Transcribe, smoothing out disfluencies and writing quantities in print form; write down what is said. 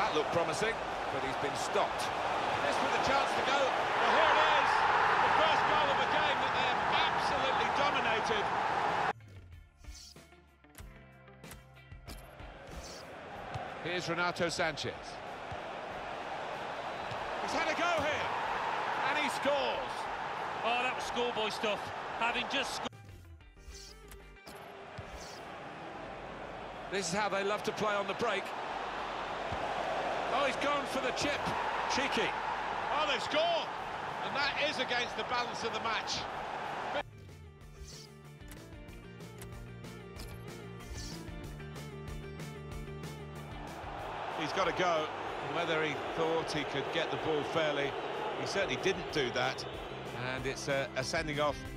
That looked promising, but he's been stopped. This with a chance to go. Well, here it is. The first goal of a game that they have absolutely dominated. Here's Renato Sanchez. He's had a go here. And he scores. Oh, that was schoolboy stuff. Having just scored. This is how they love to play on the break. Oh, he's gone for the chip. Cheeky. Oh, they score. And that is against the balance of the match. He's got to go. Whether he thought he could get the ball fairly, he certainly didn't do that. And it's a sending off